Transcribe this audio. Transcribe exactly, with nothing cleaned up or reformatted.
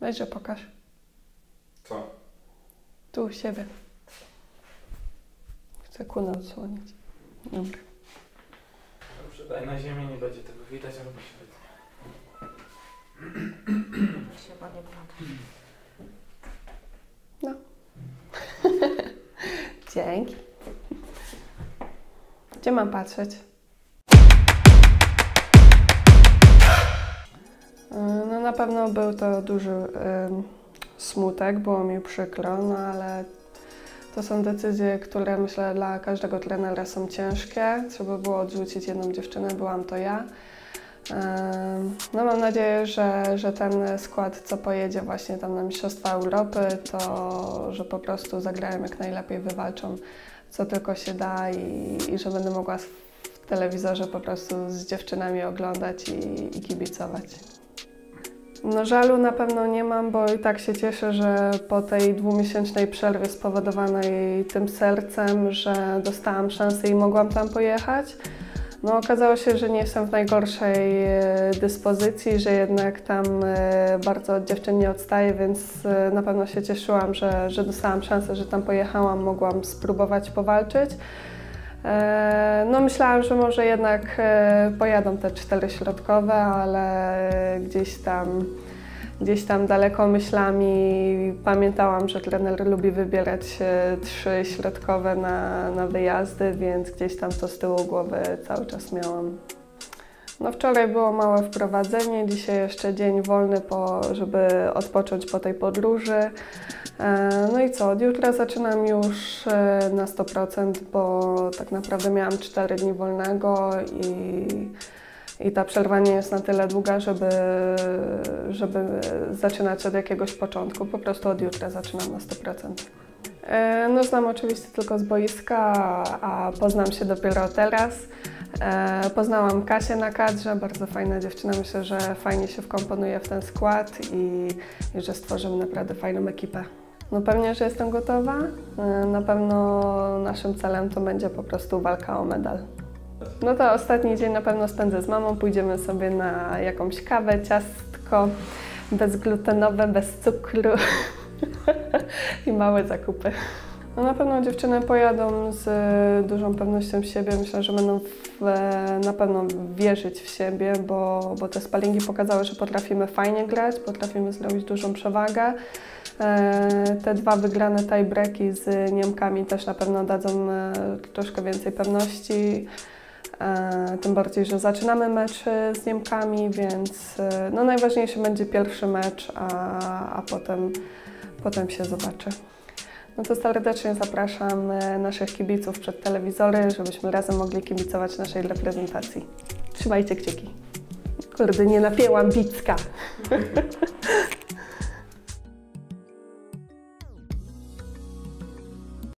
Weźże pokaż. Co? Tu u siebie. Chcę kunę odsłonić. Dobra. Dobrze, daj na ziemię, nie będzie tego widać, albo się wytnie. Się ładnie wygląda. No. Dzięki. Gdzie mam patrzeć? No na pewno był to duży y, smutek, było mi przykro, no ale to są decyzje, które myślę dla każdego trenera są ciężkie. Trzeba było odrzucić jedną dziewczynę, byłam to ja. No mam nadzieję, że, że ten skład, co pojedzie właśnie tam na Mistrzostwa Europy, to że po prostu zagrają jak najlepiej, wywalczą co tylko się da i, i że będę mogła w telewizorze po prostu z dziewczynami oglądać i, i kibicować. No żalu na pewno nie mam, bo i tak się cieszę, że po tej dwumiesięcznej przerwie spowodowanej tym sercem, że dostałam szansę i mogłam tam pojechać. No okazało się, że nie jestem w najgorszej dyspozycji, że jednak tam bardzo od dziewczyn nie odstaję, więc na pewno się cieszyłam, że, że dostałam szansę, że tam pojechałam, mogłam spróbować powalczyć. No myślałam, że może jednak pojadą te cztery środkowe, ale gdzieś tam, gdzieś tam daleko myślami pamiętałam, że trener lubi wybierać trzy środkowe na, na wyjazdy, więc gdzieś tam to z tyłu głowy cały czas miałam. No wczoraj było małe wprowadzenie, dzisiaj jeszcze dzień wolny, po, żeby odpocząć po tej podróży. No i co, od jutra zaczynam już na sto procent, bo tak naprawdę miałam cztery dni wolnego i, i ta przerwa nie jest na tyle długa, żeby, żeby zaczynać od jakiegoś początku. Po prostu od jutra zaczynam na sto procent. No znam oczywiście tylko z boiska, a poznam się dopiero teraz. Poznałam Kasię na kadrze, bardzo fajna dziewczyna, myślę, że fajnie się wkomponuje w ten skład i, i że stworzymy naprawdę fajną ekipę. No pewnie, że jestem gotowa. Na pewno naszym celem to będzie po prostu walka o medal. No to ostatni dzień na pewno spędzę z mamą, pójdziemy sobie na jakąś kawę, ciastko, bezglutenowe, bez cukru i małe zakupy. No na pewno dziewczyny pojadą z dużą pewnością siebie. Myślę, że będą w, na pewno wierzyć w siebie, bo, bo te sparingi pokazały, że potrafimy fajnie grać, potrafimy zrobić dużą przewagę. Te dwa wygrane tiebreaki z Niemkami też na pewno dadzą troszkę więcej pewności. Tym bardziej, że zaczynamy mecz z Niemkami, więc no najważniejszy będzie pierwszy mecz, a, a potem, potem się zobaczy. No to serdecznie zapraszam naszych kibiców przed telewizory, żebyśmy razem mogli kibicować naszej reprezentacji. Trzymajcie kciuki. Kurde, nie napięłam bicka.